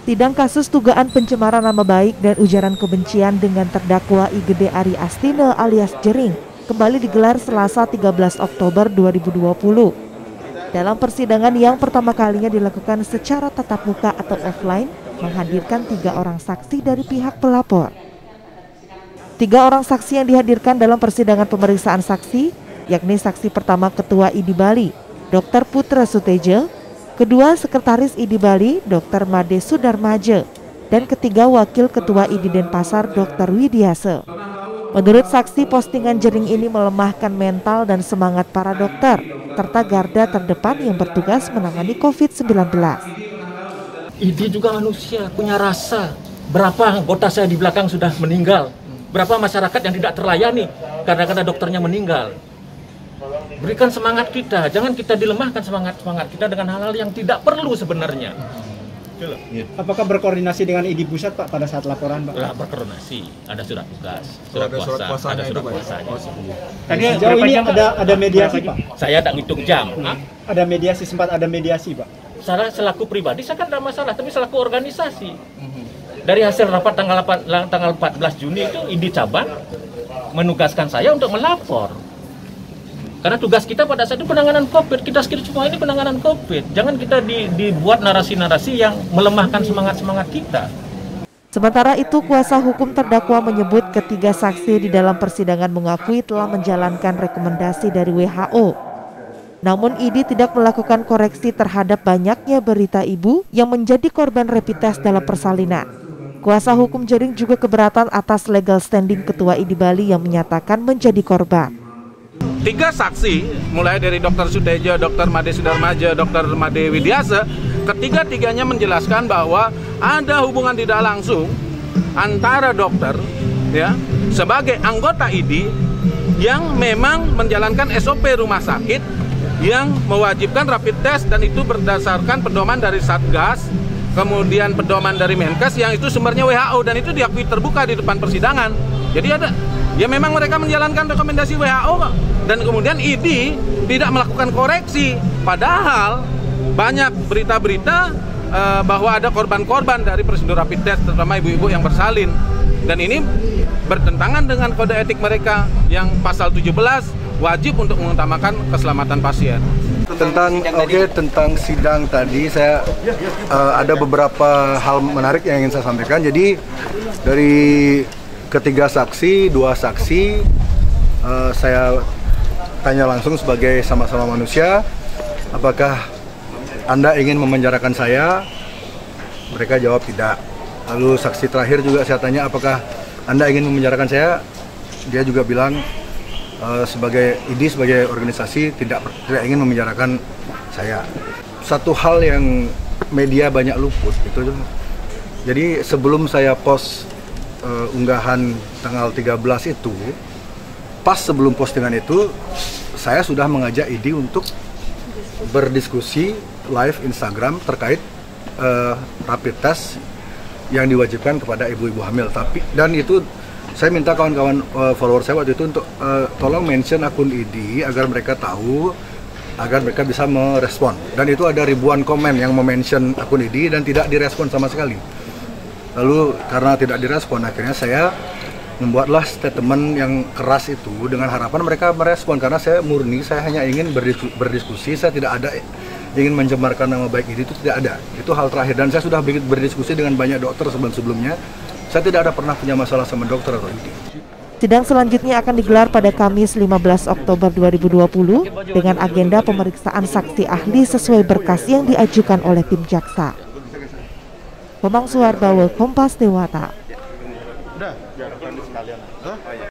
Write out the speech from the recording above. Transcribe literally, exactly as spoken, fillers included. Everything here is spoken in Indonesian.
Sidang kasus dugaan pencemaran nama baik dan ujaran kebencian dengan terdakwa I G D Ari Astine alias Jering kembali digelar Selasa tiga belas Oktober dua ribu dua puluh. Dalam persidangan yang pertama kalinya dilakukan secara tatap muka atau offline, menghadirkan tiga orang saksi dari pihak pelapor. Tiga orang saksi yang dihadirkan dalam persidangan pemeriksaan saksi, yakni saksi pertama Ketua I D I Bali, Dokter Putra Sutejo, kedua Sekretaris I D I Bali, Dokter Made Sudarmaje, dan ketiga Wakil Ketua I D I Denpasar, Dokter Widiase. Menurut saksi, postingan Jering ini melemahkan mental dan semangat para dokter, serta garda terdepan yang bertugas menangani covid sembilan belas. I D I juga manusia, punya rasa. Berapa anggota saya di belakang sudah meninggal? Berapa masyarakat yang tidak terlayani karena dokternya meninggal? Berikan semangat kita, jangan kita dilemahkan semangat-semangat kita dengan hal-hal yang tidak perlu sebenarnya. Apakah berkoordinasi dengan I D I Pusat, Pak, pada saat laporan, Pak? Lah, berkoordinasi, ada surat tugas, surat ada kuasa, surat kuasanya ada surat itu, kuasanya. Tadi sejauh ini ada ada mediasi, Pak? Saya tak ngitung jam. Hmm. Ada mediasi, sempat ada mediasi, Pak? Saya selaku pribadi, saya kan tidak masalah, tapi selaku organisasi. Dari hasil rapat tanggal tanggal empat belas Juni itu, I D I Cabang menugaskan saya untuk melapor. Karena tugas kita pada saat itu penanganan COVID, kita semua ini penanganan COVID. Jangan kita di, dibuat narasi-narasi yang melemahkan semangat-semangat kita. Sementara itu, kuasa hukum terdakwa menyebut ketiga saksi di dalam persidangan mengakui telah menjalankan rekomendasi dari W H O. Namun I D I tidak melakukan koreksi terhadap banyaknya berita ibu yang menjadi korban rapid test dalam persalinan. Kuasa hukum Jering juga keberatan atas legal standing Ketua I D I Bali yang menyatakan menjadi korban. Tiga saksi, mulai dari Dokter Sutejo, Dokter Made Sudarmaje, Dokter Made Widiase, ketiga-tiganya menjelaskan bahwa ada hubungan tidak langsung antara dokter ya sebagai anggota I D I yang memang menjalankan S O P rumah sakit yang mewajibkan rapid test, dan itu berdasarkan pedoman dari Satgas, kemudian pedoman dari Menkes yang itu sumbernya W H O, dan itu diakui terbuka di depan persidangan. Jadi ada, ya memang mereka menjalankan rekomendasi W H O, dan kemudian I D I tidak melakukan koreksi. Padahal banyak berita-berita uh, bahwa ada korban-korban dari prosedur rapid test, terutama ibu-ibu yang bersalin. Dan ini bertentangan dengan kode etik mereka yang pasal tujuh belas, wajib untuk mengutamakan keselamatan pasien. Tentang oke okay, tentang sidang tadi, saya uh, ada beberapa hal menarik yang ingin saya sampaikan. Jadi dari ketiga saksi, dua saksi uh, saya tanya langsung sebagai sama-sama manusia, apakah Anda ingin memenjarakan saya? Mereka jawab tidak. Lalu saksi terakhir juga saya tanya, apakah Anda ingin memenjarakan saya? Dia juga bilang uh, sebagai I D I, sebagai organisasi tidak tidak ingin memenjarakan saya. Satu hal yang media banyak luput itu, jadi sebelum saya post uh, unggahan tanggal tiga belas itu, pas sebelum postingan itu saya sudah mengajak I D I untuk berdiskusi live Instagram terkait uh, rapid test yang diwajibkan kepada ibu-ibu hamil. Tapi dan itu saya minta kawan-kawan uh, follower saya waktu itu untuk uh, tolong mention akun I D I agar mereka tahu, agar mereka bisa merespon. Dan itu ada ribuan komen yang memention akun I D I dan tidak direspon sama sekali. Lalu karena tidak direspon, akhirnya saya membuatlah statement yang keras itu dengan harapan mereka merespon, karena saya murni, saya hanya ingin berdiskusi, berdiskusi saya tidak ada ingin mencemarkan nama baik I D I, itu tidak ada. Itu hal terakhir, dan saya sudah berdiskusi dengan banyak dokter sebelum-sebelumnya. Saya tidak ada pernah punya masalah sama dokter atau I D I. Sidang selanjutnya akan digelar pada Kamis lima belas Oktober dua ribu dua puluh dengan agenda pemeriksaan saksi ahli sesuai berkas yang diajukan oleh tim jaksa. Komang Suwardowo, Kompas Dewata. Udah, biarkan sekalian. Hah?